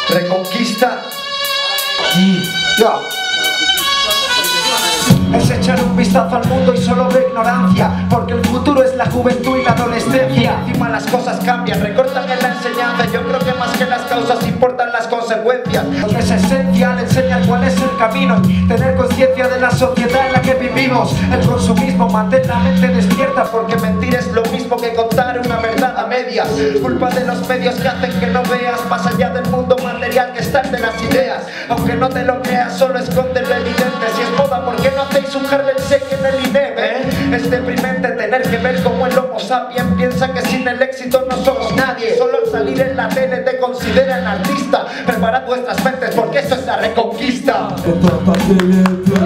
Reconquista. Es echar un vistazo al mundo y solo ve ignorancia, porque el futuro es la juventud y la adolescencia. Encima las cosas cambian, recortan en la enseñanza. Yo creo que más que las causas importan las consecuencias. Lo que es esencial, enseñar cuál es el camino y tener conciencia de la sociedad en la que vivimos. El consumismo mantén la mente despierta, porque mentir es lo mismo que contar una verdad a medias. Culpa de los medios que hacen que no veas más allá del mundo material que está el de las ideas. Aunque no te lo creas, solo esconde lo evidente. Si es moda, ¿por qué no hacéis un Harlem Shake en el INEM? Es deprimente tener que ver cómo el Homo sapiens piensa que sin el éxito no somos nadie. Solo al salir en la tele te consideran artista. Preparad vuestras mentes porque esto es la reconquista. Éteins ta télé,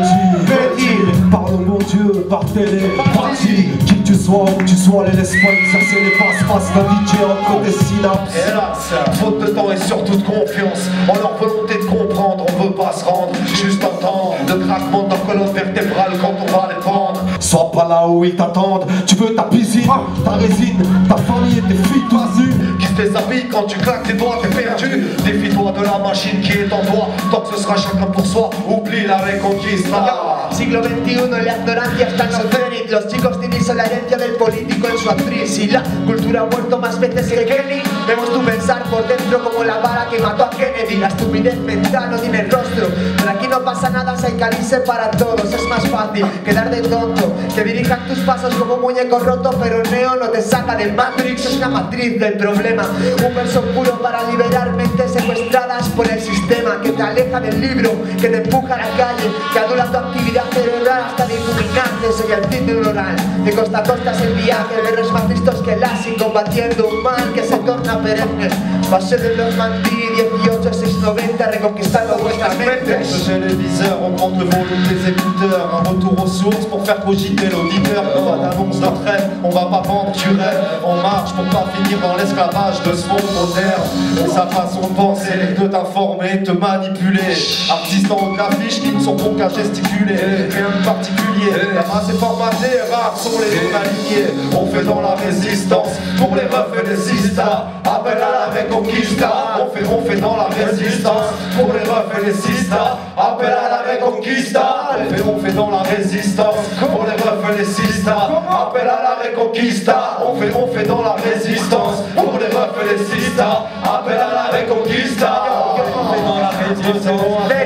petit. Pardon mon Dieu, par télé, parti. Qui tu sois, où tu sois, les laisse pas exercer les passe-passe d'un DJ entre tes synapses. Hélas, faute de temps et surtout de confiance. En leur volonté de comprendre, on veut pas se rendre. Juste entendre le craquement de leur colonne vertébrale quand on va les pendre. Sois pas là où ils t'attendent. Tu veux ta piscine, ta résine, ta famille et tes filles toi nues. Qui se déshabille quand tu claques tes doigts, t'es perdu. Défie-toi de la machine qui est en toi. Tant que ce sera chacun pour soi, oublie la reconquista. Siglo XXI, la ignorancia está en el cenit. Los chicos divisan la herencia del político en su actriz. Y la cultura ha muerto más veces que Kenny. Vemos tu pensar por dentro como la bala que mató a Kennedy. La estupidez mental no tiene rostro. Pero aquí no pasa nada si hay calice para todos. Es más fácil quedar de tonto que dirijan tus pasos como un muñeco roto. Pero Neo no te saca del Matrix, es una matriz del problema. Un verso puro para liberar mentes secuestradas por el sistema, que te aleja del libro, que te empuja a la calle, que adula tu actividad cerebral hasta difuminarte. Soy el título oral, de costa a costa es el viaje, guerreros más listos que Lassie, combatiendo un mal que se torna perenne. Pasé de los Mandí 18 a 690, reconquistando vuestras mentes. Le téléviseur augmente le volume des écouteurs. Un retour aux sources pour faire cogiter l'auditeur. Pas d'annonce de trêve, on va pas vendre du rêve. On marche pour pas finir dans l'esclavage de ce monde moderne. Et sa façon de penser, de t'informer, te manipuler. Artistes en affiches qui ne sont bons qu'à gesticuler. Rien de particulier, la masse est formatée, rares sont les non-alignés. On fait dans la résistance pour les refs et les sistas. Appel à la reconquista. On fait dans la résistance pour les refs et les sistas. Appel à la reconquista. On fait dans la résistance pour les refs et les sistas. Appel à la reconquista. On fait dans la résistance pour les refs et les sistas. Appel à la reconquista. On fait dans la résistance.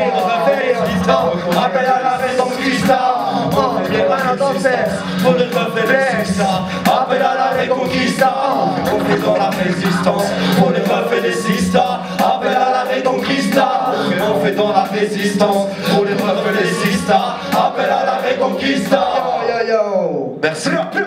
Appel à la reconquista. Pour les refs et les sistas. Appel à la reconquista. On fait dans la résistance pour les refs et les sistas. Appel à la reconquista. On fait dans la résistance pour les refs et les sistas. Appel à la reconquista. Yo, yo, yo. Merci.